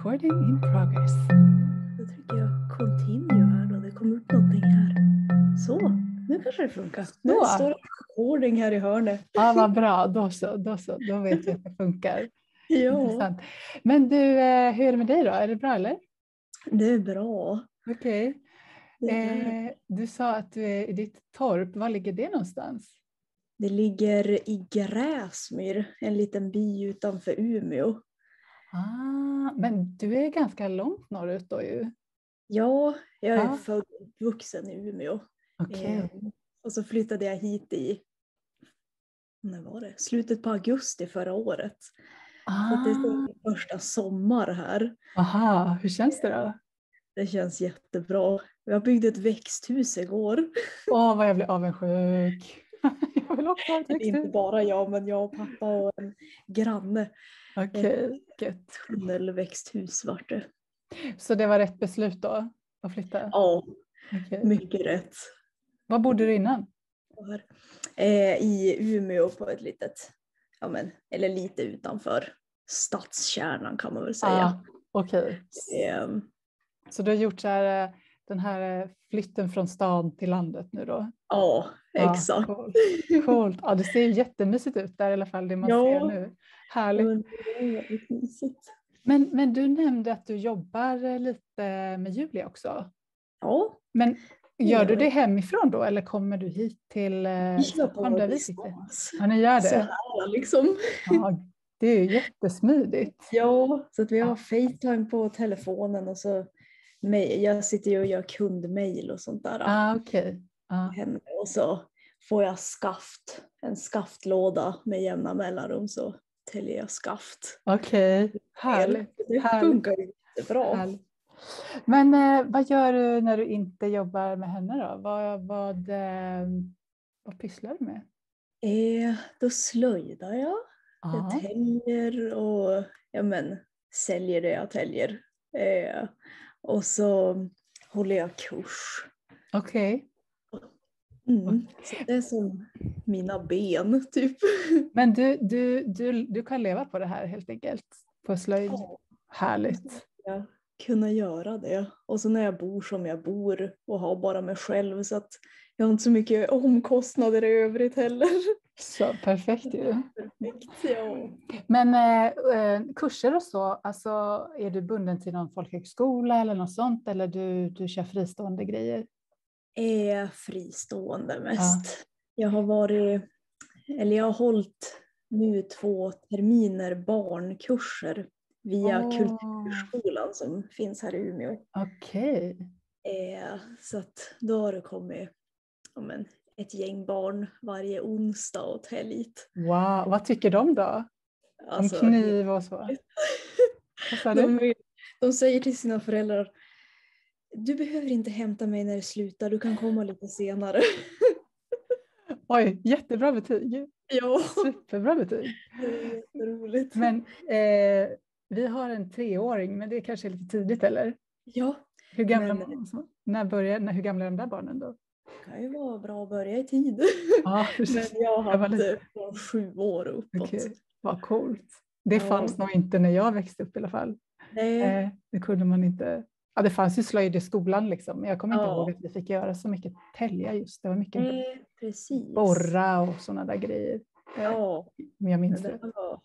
Recording in progress. Då trycker jag continue här då. Det kommer upp någonting här. Så, nu kanske det funkar. Nu står det recording här i hörnet. Ja, vad bra. Då vet vi att det funkar. Ja, Intressant. Men du, hur är det med dig då? Är det bra eller? det är bra. Okej. Du sa att du är i ditt torp. Var ligger det någonstans? Det ligger i Gräsmyr, en liten by utanför Umeå. Men du är ganska långt norrut då ju. Ja, jag är född och uppvuxen i Umeå. Okej. Och så flyttade jag hit när var det? Slutet på augusti förra året. Så det är min första sommar här. Aha, hur känns det då? Det känns jättebra. Jag byggde ett växthus igår. Vad jag blir avundsjuk. Jag vill också ha ett växthus. Inte bara jag, men jag och pappa och en granne. Okej, gött. Tunnelväxthus vart det. Så det var rätt beslut då? Att flytta? Ja, Okej. mycket rätt. Var bodde du innan? I Umeå på ett litet, eller lite utanför stadskärnan kan man väl säga. Okej. Så du har gjort så här, den här flytten från stan till landet nu då? Ja, exakt. Coolt. Ja, det ser jättemysigt ut där i alla fall, det man ser nu. Härligt. Men du nämnde att du jobbar lite med Julia också. Ja. Men gör du det hemifrån då eller kommer du hit till Stockholm där vi sitter? Ja, ni gör det. Så här liksom. Ja, det är jättesmidigt. Ja, så att vi har FaceTime på telefonen och så jag sitter ju och gör kundmail och sånt där. Okej. Och så får jag en skaftlåda med jämna mellanrum så täljer jag skaft. Okej, härligt. Det funkar ju jättebra. Härligt. Men vad gör du när du inte jobbar med henne då? Vad pysslar du med? Då slöjdar jag. Jag täljer och säljer det jag täljer. Och så håller jag kurs. Okej. Så det är som mina ben typ. Men du kan leva på det här helt enkelt? På slöjd? Ja. Härligt. Ja, kunna göra det. Och så när jag bor som jag bor och har bara mig själv så att jag har inte så mycket omkostnader i övrigt heller. Så perfekt ju. Perfekt, ja. Men kurser och så, alltså är du bunden till någon folkhögskola eller något sånt eller du kör fristående grejer? Fristående mest. Jag har hållit nu 2 terminer barnkurser via Kulturskolan som finns här i Umeå. Okej. Så att då har det kommit ett gäng barn varje onsdag och tält hit. Wow, vad tycker de då? Om kniv och så? Vad sa du? De säger till sina föräldrar: du behöver inte hämta mig när det slutar, du kan komma lite senare. Oj, jättebra betyg. Ja. Superbra betyg. Det är jätteroligt. Men vi har en 3-åring, men det är kanske lite tidigt eller? Ja. Hur gamla är de där barnen då? Det kan ju vara bra att börja i tid. Ja, men jag har haft från 7 år uppåt. Okej, vad coolt. Det fanns nog inte när jag växte upp i alla fall. Nej. Det kunde man inte. Ja, det fanns ju slöjd i skolan liksom. Men jag kommer inte ihåg att vi fick göra så mycket tälja just. Det var mycket borra och sådana där grejer. Ja, men jag minns det var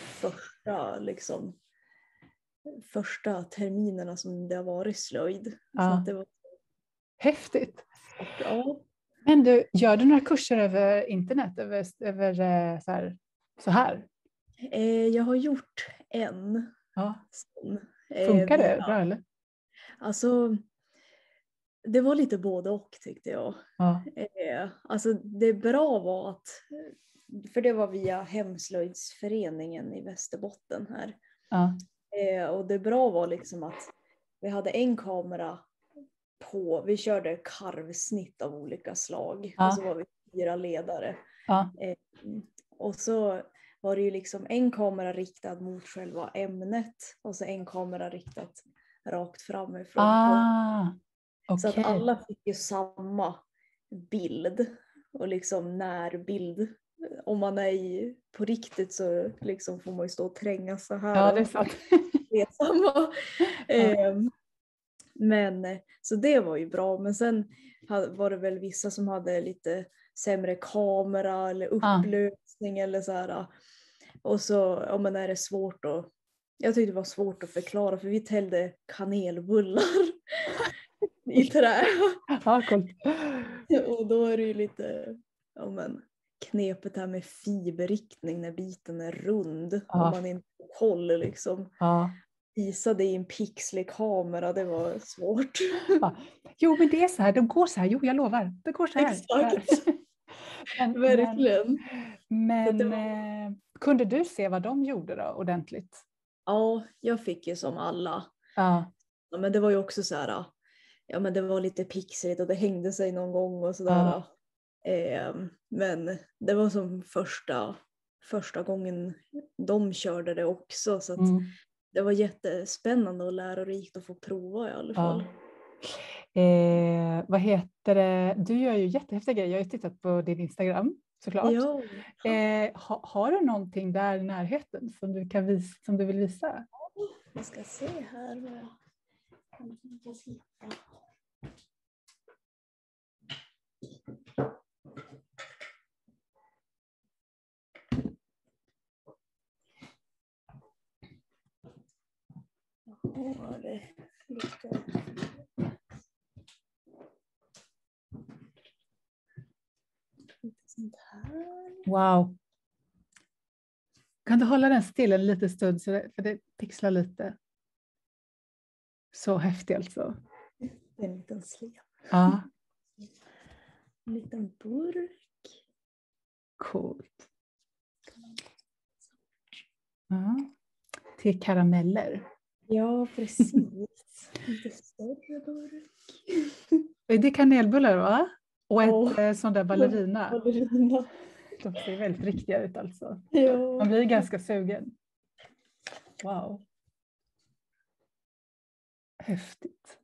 första terminerna som det har varit slöjd. Ja. Så att det var häftigt. Ja. Men du, gör du några kurser över internet? Över så här? Jag har gjort en. Ja. Funkar det bra eller? Alltså, det var lite både och tyckte jag. Ja. Alltså det bra var att, för det var via Hemslöjdsföreningen i Västerbotten här. Ja. Och det bra var liksom att vi hade en kamera vi körde karvsnitt av olika slag. Ja. Och så var vi 4 ledare. Ja. Och så var det ju liksom en kamera riktad mot själva ämnet och så en kamera riktad rakt framifrån. Okay. Så att alla fick ju samma bild och liksom närbild. Om man är på riktigt så liksom får man ju stå och tränga så här. Ja, det är sant. retsamma. Men så det var ju bra. Men sen var det väl vissa som hade lite sämre kamera eller upplösning eller så här. Och så men är det svårt att... Jag tyckte det var svårt att förklara för vi tällde kanelbullar i trä. Ja, coolt. Och då är det ju lite knepet här med fiberriktning när biten är rund. Om man inte håller liksom. Visa det i en pixlig kamera, det var svårt. Jo, men det är så här, de går så här. Jo, jag lovar, det går så här. Exakt. Verkligen. Men kunde du se vad de gjorde då ordentligt? Ja, jag fick ju som alla. Ja, men det var ju också så här, men det var lite pixligt och det hängde sig någon gång och sådär. Men det var som första gången de körde det också, så att det var jättespännande och lärorikt att få prova i alla fall. Vad heter det? Du gör ju jättehäftiga grejer. Jag har ju tittat på din Instagram såklart. Ja. Har du någonting där i närheten som du vill visa? Jag ska se här vad jag kan tänkas hitta. Har det lite... Sånt här. Wow. Kan du hålla den still en liten stund för det pixlar lite? Så häftigt alltså. Det är en liten slev. Ja. En liten burk. Coolt. Ja. Till karameller. Ja, precis. Lite större burk. Det är kanelbullar, va? Och ett sån där ballerina. Ballerina. De ser väldigt riktiga ut alltså. Ja. Man blir ganska sugen. Wow. Häftigt.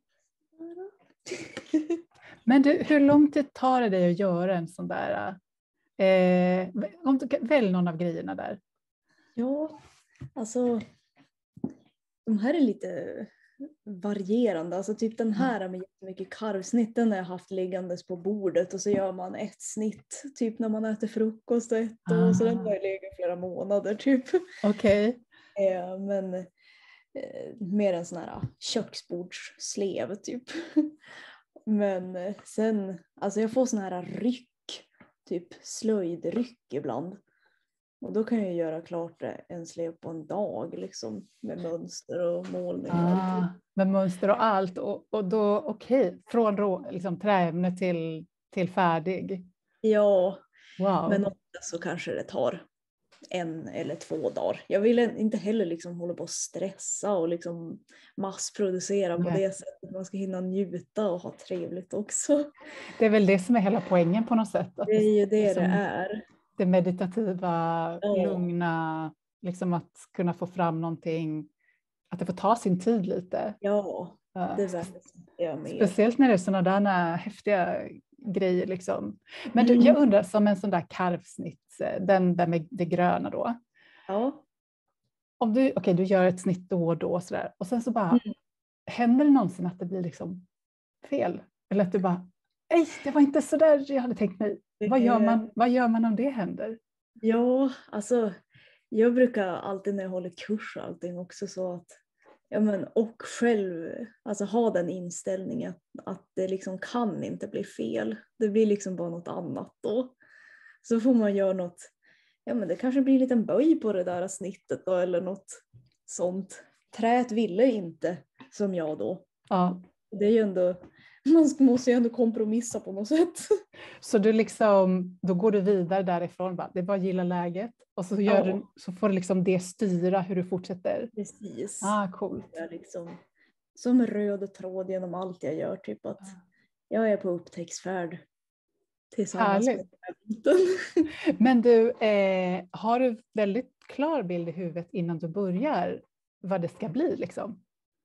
Men du, hur lång tid tar det dig att göra en sån där? Om du välj någon av grejerna där. Ja, alltså de här är lite varierande. Alltså typ den här med jättemycket karvsnitt, den har jag haft liggandes på bordet och så gör man ett snitt typ när man äter frukost och och så den har jag legat flera månader typ. Okej. Men mer en sån här köksbordsslev typ. Men sen, alltså jag får sån här ryck, typ slöjdryck ibland. Och då kan jag göra klart en slev på en dag liksom, med mönster och målning och allt. Med mönster och allt. Och då, från liksom, träämne till färdig. Ja, wow. Men ofta så kanske det tar 1 eller 2 dagar. Jag vill inte heller liksom hålla på och stressa och liksom massproducera på det sättet. Man ska hinna njuta och ha trevligt också. Det är väl det som är hela poängen på något sätt. Att det är ju det liksom, det är. Det meditativa, lugna, liksom att kunna få fram någonting, att det får ta sin tid lite. Ja, det är med. Speciellt när det är sådana där häftiga grejer liksom. Men du, jag undrar, som en sån där karvsnitt, den där med det gröna då. Ja. Om du gör ett snitt då och då sådär, och sen så bara, händer det någonsin att det blir liksom fel? Eller att du bara, nej, det var inte så där jag hade tänkt mig. Vad gör man om det händer? Ja, alltså jag brukar alltid när jag håller kurs och allting också så att och själv alltså ha den inställningen att det liksom kan inte bli fel. Det blir liksom bara något annat då. Så får man göra något, det kanske blir en liten böj på det där snittet då eller något sånt. Träet ville inte som jag då. Ja. Det är ju ändå, man måste ju ändå kompromissa på något sätt. Så du liksom, då går du vidare därifrån, det är bara att gilla läget och så, så får du liksom det styra hur du fortsätter. Precis. Coolt. Det är liksom som röd tråd genom allt jag gör, typ att jag är på upptäcktsfärd tillsammans med den. Men du, har du väldigt klar bild i huvudet innan du börjar vad det ska bli liksom?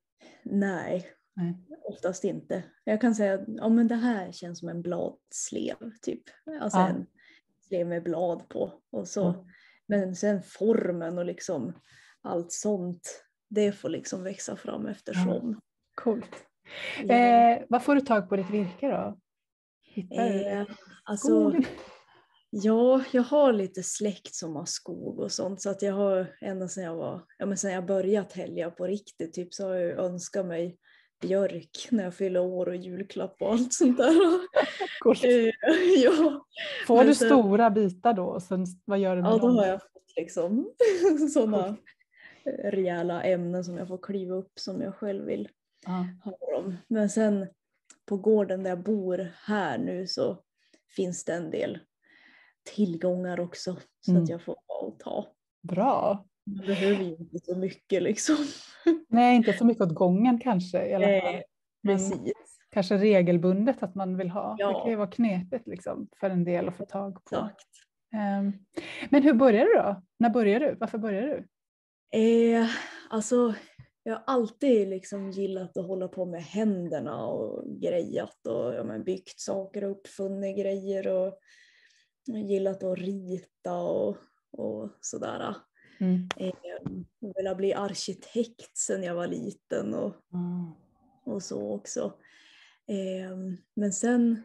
Nej. Oftast inte. Jag kan säga att det här känns som en bladslev typ. Alltså en slev med blad på. Och så. Men sen formen och liksom allt sånt. det får liksom växa fram eftersom. Coolt. Ja. Vad får du tag på ditt virke då? Hittar du det? Alltså, ja, jag har lite släkt som har skog och sånt, så att jag har ända sedan jag börjat tälja på riktigt typ, så har jag önskat mig björk när jag fyller år och julklapp och allt sånt där. Coolt. Ja. Får du stora bitar då? Och sen, vad gör du med Ja, dem? då har jag fått liksom sådana rejäla ämnen som jag får kliva upp som jag själv vill ha dem. Men sen på gården där jag bor här nu så finns det en del tillgångar också, så att jag får ta. Bra. Man behöver ju inte så mycket liksom. Nej, inte så mycket åt gången kanske i alla fall. Men Precis. kanske regelbundet att man vill ha. Ja. Det kan ju vara knepigt liksom, för en del att få tag på. Exakt. Men hur började du då? När började du? Varför började du? Alltså, jag har alltid liksom gillat att hålla på med händerna och grejat och byggt saker och uppfunnit grejer och gillat att rita och sådär. Jag ville bli arkitekt sedan jag var liten och så också. Men sen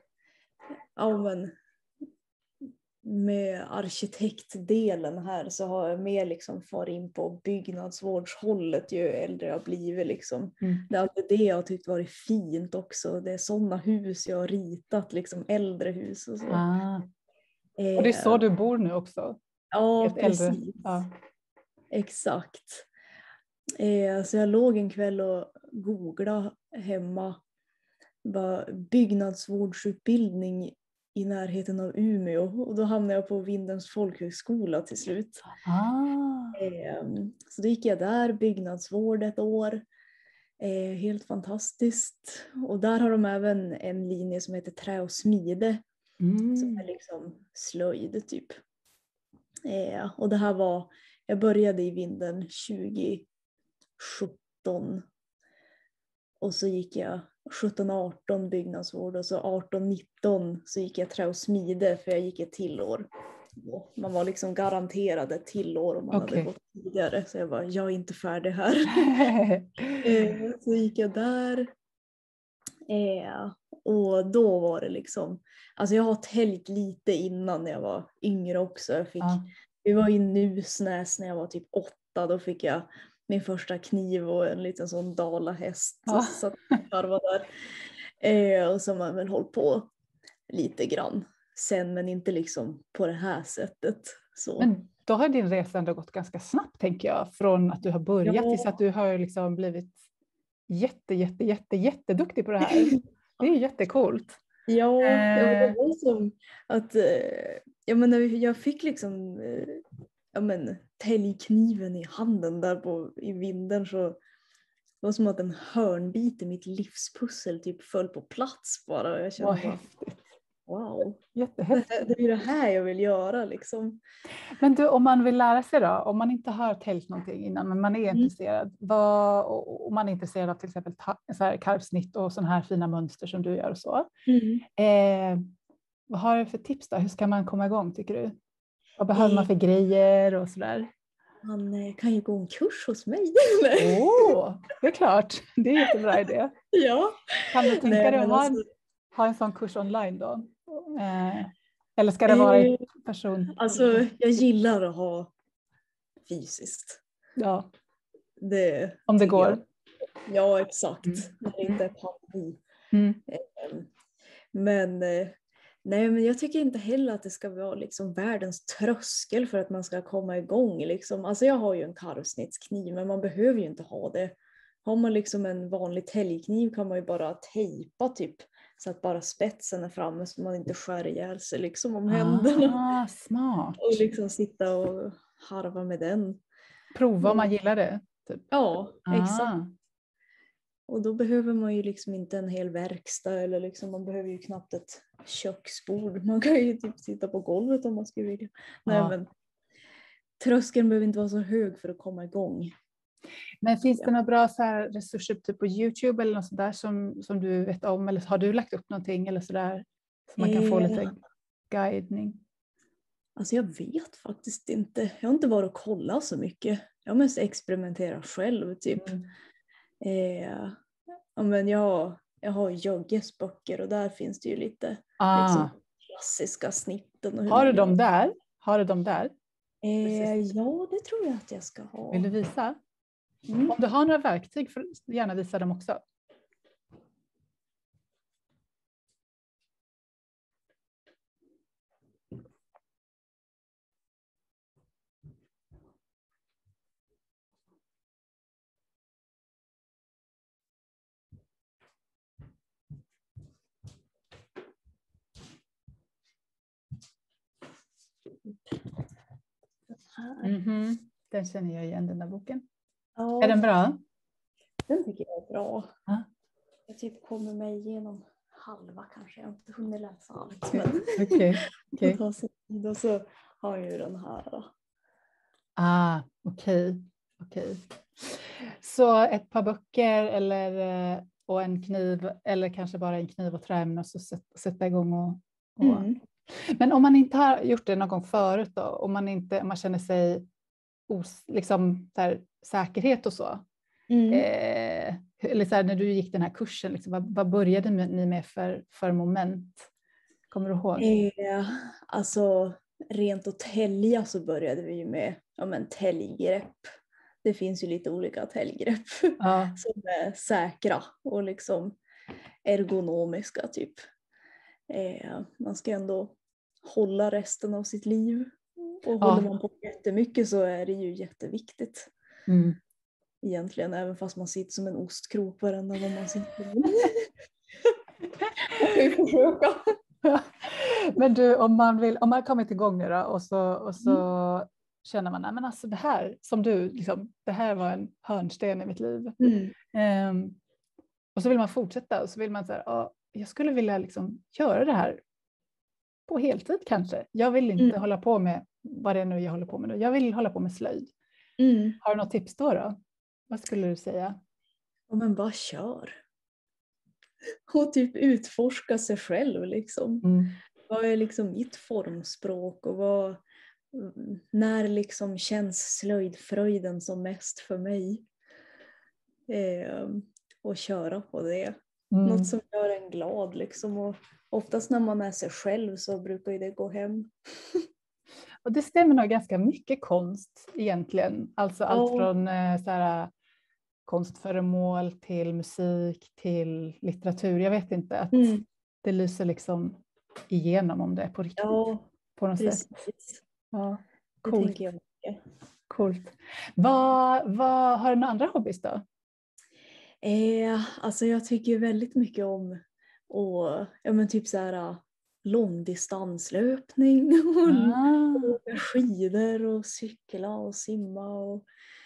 med arkitektdelen här så har jag mer liksom farit in på byggnadsvårdshållet ju äldre jag blivit liksom. Det är alltid det jag har tyckt varit fint också. Det är sådana hus jag har ritat, liksom äldre hus och så. Och det är så du bor nu också? Ja, precis. Ja. Exakt. Så jag låg en kväll och googlade hemma byggnadsvårdsutbildning i närheten av Umeå, och då hamnade jag på Vindelns folkhögskola till slut. Så då gick jag där, byggnadsvård ett år. Helt fantastiskt. Och där har de även en linje som heter trä och smide. Som är liksom slöjd typ. Och det här jag började i Vindeln 2017. Och så gick jag 17-18 byggnadsvård och så 18-19 så gick jag trä och smide, för jag gick ett till år. Man var liksom garanterad ett till år om man hade gått tidigare. Så jag är inte färdig här. Så gick jag där. Och då var det liksom, alltså jag har täljt lite innan när jag var yngre också. Vi var i Nusnäs när jag var typ 8, då fick jag min första kniv och en liten sån dalahäst. Så att jag var där. Och så har man väl hållit på lite grann sen, men inte liksom på det här sättet. Så. Men då har din resa ändå gått ganska snabbt, tänker jag. Från att du har börjat tills att du har liksom blivit jätteduktig på det här. Det är jättecoolt. Ja, det var som att jag fick liksom täljkniven i handen där i Vindeln, så det var som att en hörnbit i mitt livspussel typ föll på plats bara. Jag kände häftigt. Wow, jättehäftigt. Det är det här jag vill göra liksom. Men du, om man vill lära sig då, om man inte har täljt någonting innan men man är intresserad, om man är intresserad av till exempel så här karvsnitt och sådana här fina mönster som du gör och så. Vad har du för tips då? Hur ska man komma igång, tycker du? Vad behöver man för grejer och sådär? Man kan ju gå en kurs hos mig. Det är klart. Det är en jättebra idé. Ja. Kan du tänka dig att ha en sån kurs online då? Eller ska det vara en person? Alltså, jag gillar att ha fysiskt. Ja. Om det går. Ja, exakt. När det inte är pandemi. Men jag tycker inte heller att det ska vara liksom världens tröskel för att man ska komma igång. Liksom. Alltså jag har ju en karvsnittskniv, men man behöver ju inte ha det. Har man liksom en vanlig täljkniv kan man ju bara tejpa typ, så att bara spetsen är framme så man inte skär ihjäl sig liksom om händerna. Smart. Och liksom sitta och harva med den. Prova om man gillar det. Typ. Ja, exakt. Och då behöver man ju liksom inte en hel verkstad, eller liksom, man behöver ju knappt ett köksbord. Man kan ju typ sitta på golvet om man skulle vilja. Nej, men tröskeln behöver inte vara så hög för att komma igång. Men finns det några bra så här resurser typ på YouTube eller något sådär som du vet om? Eller har du lagt upp någonting eller sådär så man kan få lite guidning? Alltså jag vet faktiskt inte. Jag har inte varit och kollat så mycket. experimentera själv typ. Men jag har Jögges böcker och där finns det ju lite liksom, klassiska snitten. Och hur Har du man dem gör. där? Har du dem där? Ja, det tror jag att jag ska ha. Vill du visa? Om du har några verktyg får du gärna visa dem också. Den känner jag igen, den där boken. Ja, är den bra? Den tycker jag är bra. Ja. Jag typ kommer mig igenom halva kanske. Jag har inte hunnit läsa allt. Men Okej. Och så har jag ju den här. Okej. Så ett par böcker och en kniv eller kanske bara en kniv och träämne och så sätta igång och... Men om man inte har gjort det någon gång förut då, om man känner sig liksom där, säkerhet och så. Eller så här, när du gick den här kursen, liksom, vad började ni med för moment? Kommer du ihåg? Alltså rent att tälja så började vi med täljgrepp. Det finns ju lite olika täljgrepp som är säkra och liksom ergonomiska typ. Man ska ändå hålla resten av sitt liv. Och håller man på jättemycket så är det ju jätteviktigt. Egentligen, även fast man sitter som en ostkrok varenda gång man sitter. Man kan ju försöka. Men du, om man kommit igång nu då, och så känner man, nej men alltså det här som du, liksom, det här var en hörnsten i mitt liv. Och så vill man fortsätta och så vill man säga, jag skulle vilja liksom göra det här på heltid kanske. Jag vill inte hålla på med vad det är nu jag håller på med nu. Jag vill hålla på med slöjd. Har du något tips då? Vad skulle du säga? Men bara kör. Och typ utforska sig själv liksom. Vad är liksom mitt formspråk och när liksom känns slöjdfröjden som mest för mig? Och köra på det. Något som gör en glad liksom. Och oftast när man är sig själv så brukar ju det gå hem. Och det stämmer nog ganska mycket konst egentligen. Alltså allt från så här, konstföremål till musik till litteratur. Jag vet inte att det lyser liksom igenom om det är på riktigt. På något sätt. Ja, coolt. Det tänker jag mycket. Coolt. Vad har du några andra hobbys då? Alltså jag tycker väldigt mycket om typ så här långdistanslöpning och åka skidor och cykla och simma och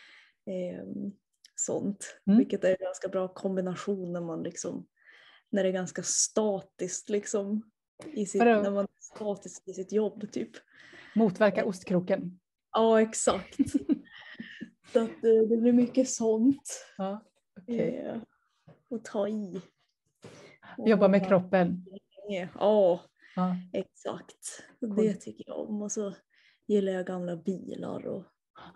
sånt. Vilket är en ganska bra kombination när det är ganska statiskt liksom när man är statisk i sitt jobb typ. Motverka ostkroken. Ja, exakt. Så att det blir mycket sånt. Okay. Och ta i. Jobba med kroppen. Ja, exakt. Det tycker jag om. Och så gillar jag gamla bilar. Och...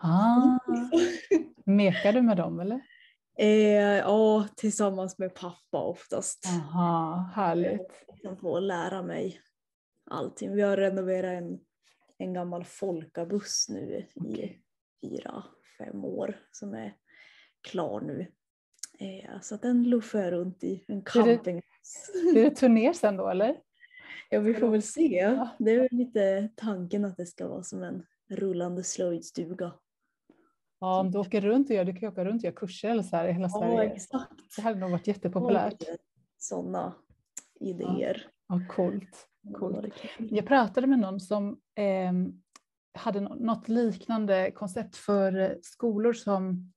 Mekar du med dem eller? Ja, tillsammans med pappa oftast. Härligt. Jag får lära mig allting. Vi har renoverat en gammal folkabuss nu i 4-5 år som är klar nu. Så att den luffar runt i en camping. Blir det turné sen då eller? Ja, vi får väl se. Det är lite tanken att det ska vara som en rullande slöjdstuga. Ja, om du åker runt och du kan åka runt och göra kurser eller så här i hela Sverige. Ja, exakt. Det hade nog varit jättepopulärt. Sådana idéer. Ja, coolt. Jag pratade med någon som hade något liknande koncept för skolor som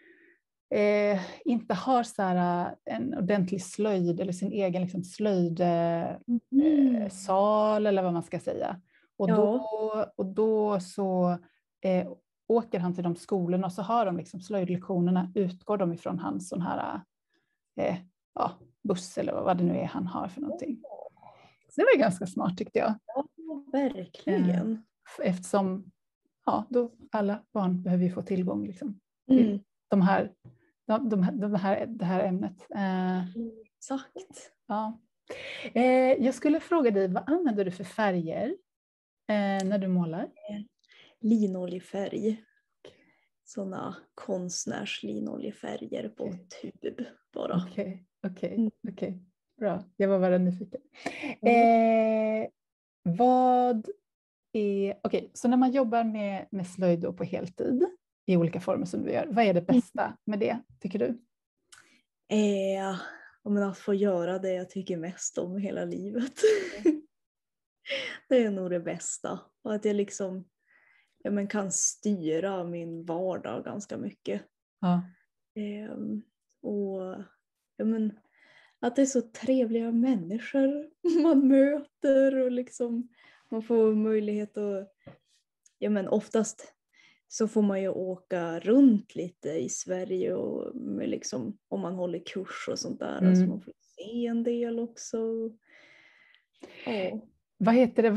inte har så här en ordentlig slöjd eller sin egen liksom slöjdsal eller vad man ska säga. Och då så åker han till de skolorna och så har de liksom slöjdlektionerna, utgår de ifrån hans sån här buss eller vad det nu är han har för någonting. Så det var ganska smart tyckte jag. Ja, verkligen. Eftersom då alla barn behöver ju få tillgång liksom, till det här ämnet. Exakt. Ja. Jag skulle fråga dig, vad använder du för färger när du målar? Linoljefärg. Sådana konstnärslinoliefärger på tub bara. Okej. Bra, jag var bara nyfiken. Så när man jobbar med slöjd då på heltid i olika former som du gör, vad är det bästa med det, tycker du? Att få göra det jag tycker mest om hela livet. Det är nog det bästa. Och att jag liksom kan styra min vardag ganska mycket. Ja. Att det är så trevliga människor man möter och liksom man får möjlighet att, oftast så får man ju åka runt lite i Sverige och liksom, om man håller kurs och sånt där. Alltså man får se en del också. Ja. Vad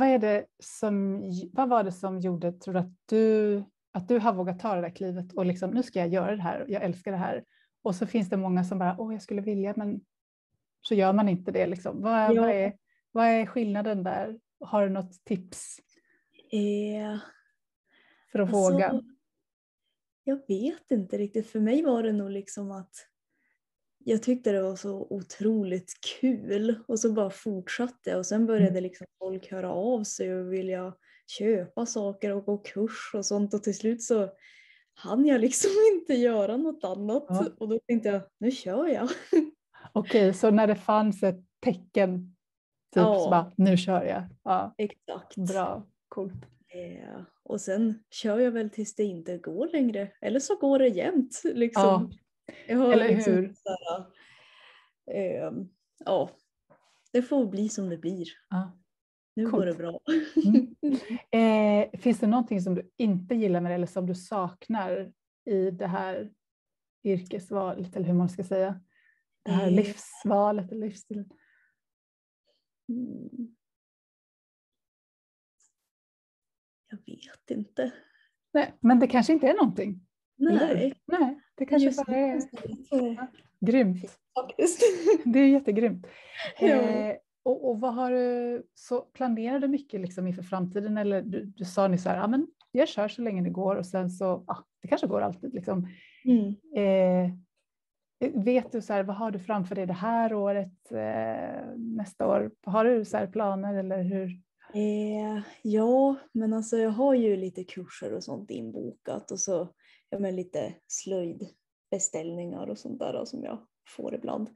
var det som gjorde, tror du, att du har vågat ta det där klivet och liksom, nu ska jag göra det här, jag älskar det här. Och så finns det många som bara, jag skulle vilja, men så gör man inte det. Liksom. Vad är skillnaden där? Har du något tips? För att våga? Jag vet inte riktigt. För mig var det nog liksom att jag tyckte det var så otroligt kul och så bara fortsatte och sen började liksom folk höra av sig och vilja köpa saker och gå kurs och sånt och till slut så hann jag liksom inte göra något annat och då tänkte jag, nu kör jag. Okej, så när det fanns ett tecken så bara, nu kör jag. Ja. Exakt. Bra, coolt. Och sen kör jag väl tills det inte går längre. Eller så går det jämt. Liksom. Eller liksom hur? Det får bli som det blir. Nu går det bra. Finns det någonting som du inte gillar med det eller som du saknar i det här yrkesvalet eller hur man ska säga? Det här livsvalet eller livsstilen? Jag vet inte. Nej, men det kanske inte är någonting. Nej, det kanske bara är grymt. Faktiskt. Det är jättegrymt. Och vad har du, så planerar du mycket liksom inför framtiden eller du sa ni så här, men jag kör så länge det går och sen så, det kanske går alltid liksom. Vet du så här, vad har du framför dig det här året, nästa år? Har du så här planer eller hur? Ja, men alltså jag har ju lite kurser och sånt inbokat och så lite slöjdbeställningar och sånt där som jag får ibland.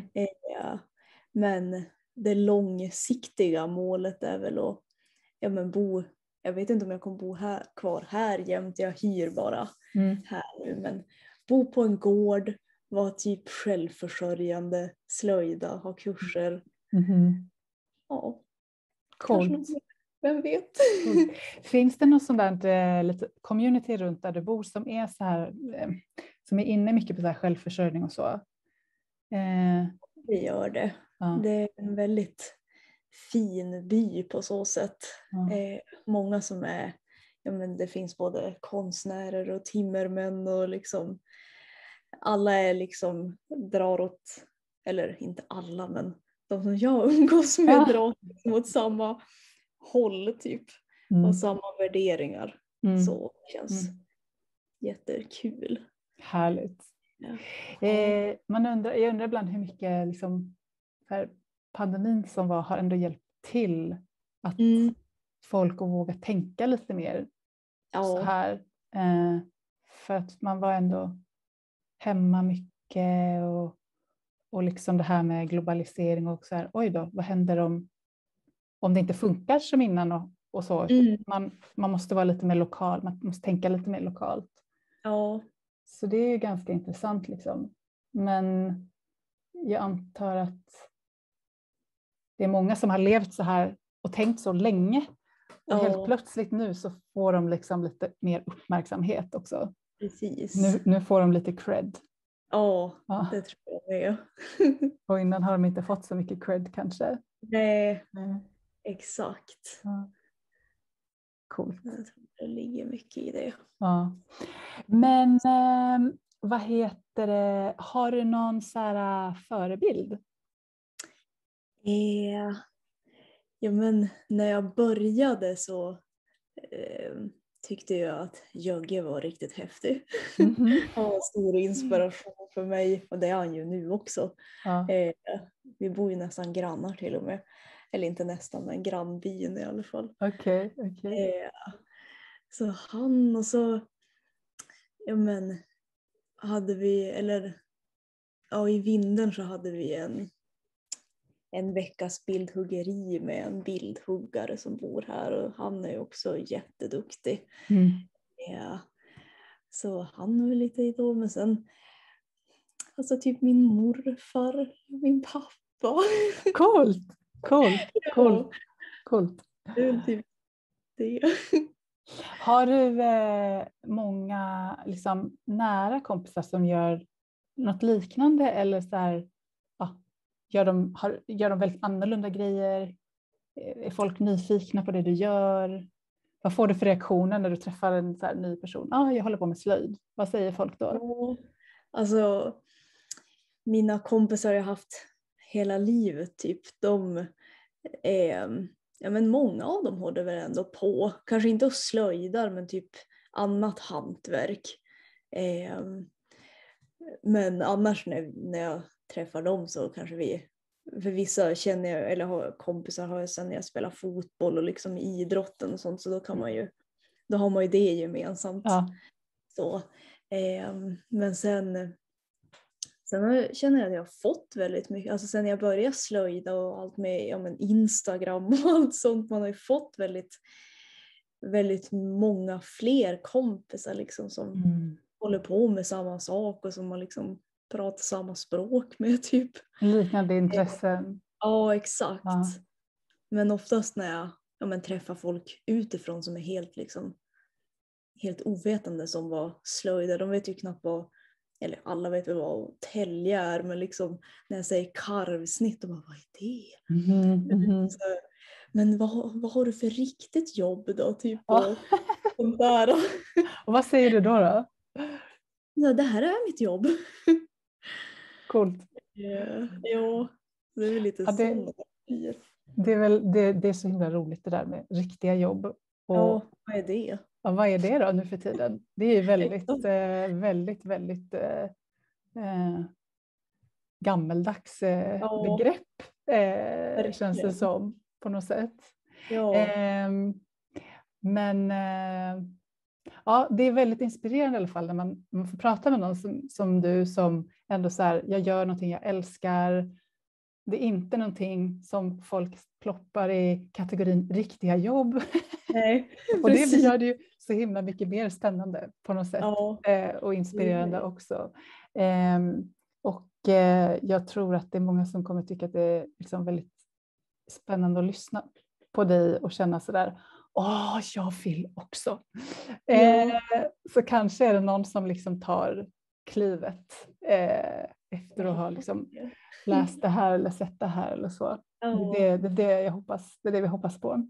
Men det långsiktiga målet är väl att bo. Jag vet inte om jag kommer bo kvar här jämt. Jag hyr bara här nu. Men bo på en gård, vara typ självförsörjande, slöjda, ha kurser. Ja. Coolt. Vem vet? Finns det något sånt där lite community runt där du bor som är så här, som är inne mycket på så här självförsörjning och så? Det gör det. Det är en väldigt fin by på så sätt. Många som är, det finns både konstnärer och timmermän och liksom alla är liksom drar åt, eller inte alla men de som jag umgås med drar åt samma håll typ och samma värderingar. Så det känns jättekul. Härligt. Jag undrar ibland hur mycket liksom, här, pandemin som har ändå hjälpt till att folk att våga tänka lite mer så här. För att man var ändå hemma mycket och liksom det här med globalisering och så här, oj då, vad händer om det inte funkar som innan och så. Man måste vara lite mer lokal, man måste tänka lite mer lokalt. Så det är ju ganska intressant liksom. Men jag antar att det är många som har levt så här och tänkt så länge. Och helt plötsligt nu så får de liksom lite mer uppmärksamhet också. Precis. Nu får de lite cred. Ja, det tror jag är. Och innan har de inte fått så mycket cred kanske. Nej, exakt. Coolt. det ligger mycket i det. Ja. Men vad heter det? Har du någon så här förebild? Ja, men när jag började så tyckte jag att Jögge var riktigt häftig. Mhm. Han var stor inspiration för mig och det är han ju nu också. Ja. Vi bor ju nästan grannar till och med. Eller inte nästan, men grannbyn i alla fall. Okej. Så han och så, ja men, hade vi, eller ja, i Vindeln så hade vi en veckas bildhuggeri med en bildhuggare som bor här och han är ju också jätteduktig. Mm. Ja. Så han är väl lite idol, men sen alltså typ min morfar, min pappa. Coolt. Ja, det är väl typ det. Har du många liksom, nära kompisar som gör något liknande eller så här, ja, gör de väldigt annorlunda grejer? Är folk nyfikna på det du gör? Vad får du för reaktioner när du träffar en så här ny person? Jag håller på med slöjd. Vad säger folk då? Ja, alltså mina kompisar jag haft hela livet typ, de är, ja men många av dem håller väl ändå på, kanske inte och slöjdar men typ annat hantverk. Men annars när jag träffar dem så kanske vi, för vissa känner jag, eller har kompisar har jag sen när jag spelar fotboll och liksom idrotten och sånt, så då kan man ju, då har man ju det gemensamt. Ja. Så, men sen känner jag att jag har fått väldigt mycket, alltså sen jag började slöjda och allt med, ja men Instagram och allt sånt, man har ju fått väldigt, väldigt många fler kompisar liksom som håller på med samma sak och som man liksom pratar samma språk med typ. Liknande intressen. Ja, exakt. Ja. Men oftast när jag träffar folk utifrån som är helt liksom helt ovetande som vad slöjd är, de vet ju knappt vad, eller alla vet väl vad tälja är, men liksom när jag säger karvsnitt, de bara, vad är det? Så, men vad har du för riktigt jobb då? Typ och sånt där. Och vad säger du då? Ja, det här är mitt jobb. Coolt. Ja, det är väl lite sånt. Det är väl det är så himla roligt det där med riktiga jobb. Och, ja, vad är det? Ja, vad är det då nu för tiden? Det är ju väldigt gammeldags begrepp känns det som på något sätt. Ja. Men ja, det är väldigt inspirerande i alla fall när man får prata med någon som du som ändå så här, jag gör någonting jag älskar. Det är inte någonting som folk ploppar i kategorin riktiga jobb. Nej, och det gör det ju så himla mycket mer spännande på något sätt. Ja. Och inspirerande också. Och jag tror att det är många som kommer tycka att det är liksom väldigt spännande att lyssna på dig och känna sådär, jag vill också. Så kanske är det någon som liksom tar klivet efter att ha liksom läst det här eller sett det här eller så. Det är det jag hoppas, det är det vi hoppas på.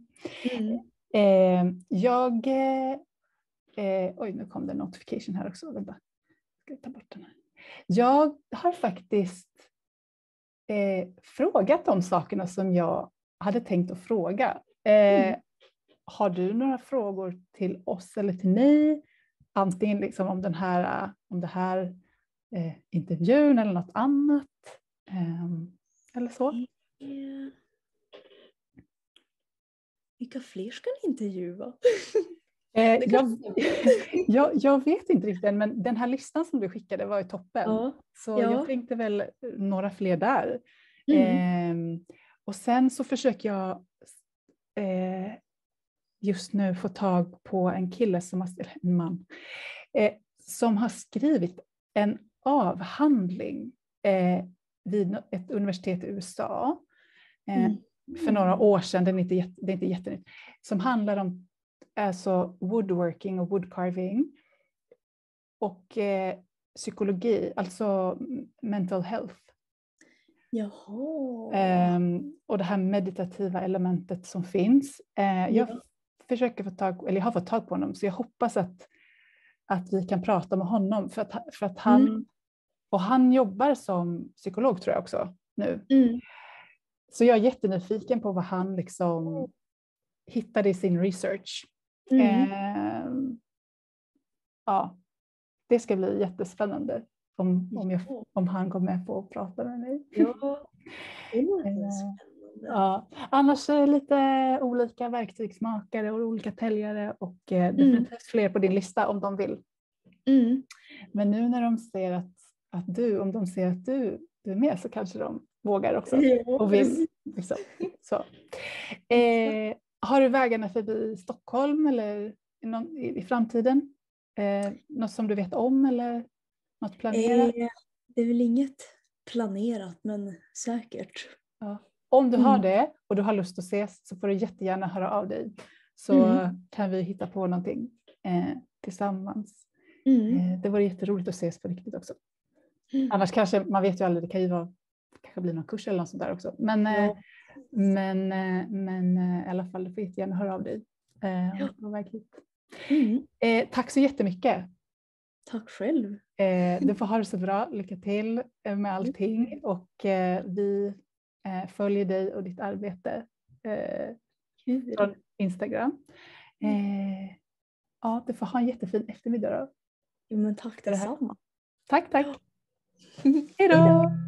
Oj, nu kom det en notification här också. Vänta, ska jag ta bort den här. Jag har faktiskt frågat de sakerna som jag hade tänkt att fråga. Har du några frågor till oss eller till mig? Antingen liksom om det här intervjun eller något annat. Eller så. Vilka fler ska ni intervjua? Jag vet inte riktigt, men den här listan som du skickade var ju toppen. Ja. Så jag tänkte väl några fler där. Och sen så försöker jag just nu få tag på en kille en man som har skrivit en avhandling vid ett universitet i USA för några år sedan. Det är inte jättenytt. Som handlar om alltså woodworking och woodcarving och psykologi, alltså mental health. Jaha. Och det här meditativa elementet som finns. Jag försöker få tag, eller jag har fått tag på honom, så jag hoppas att vi kan prata med honom för att han, och han jobbar som psykolog tror jag också nu. Så jag är jättenyfiken på vad han liksom hittade i sin research. Ja, det ska bli jättespännande om han går med på att prata med mig. Ja, det låter spännande. Ja. Annars är det lite olika verktygsmakare och olika täljare och definitivt fler på din lista om de vill. Men nu när de ser att om de ser att du är med, så kanske de vågar också och vill. Liksom. Så. Har du vägarna förbi Stockholm eller i framtiden? Något som du vet om eller något planerat? Det är väl inget planerat, men säkert. Ja. Om du har det och du har lust att ses, så får du jättegärna höra av dig. Så kan vi hitta på någonting tillsammans. Det vore jätteroligt att ses på riktigt också. Annars kanske, man vet ju aldrig, det kan ju kanske bli någon kurs eller något sånt där också. Men i alla fall, du får jättegärna höra av dig. På väg hit. Tack så jättemycket. Tack själv. Du får ha det så bra. Lycka till med allting. Och vi följer dig och ditt arbete från Instagram. Ja, du får ha en jättefin eftermiddag då. Jo, men tack detsamma. Tack. Hej då!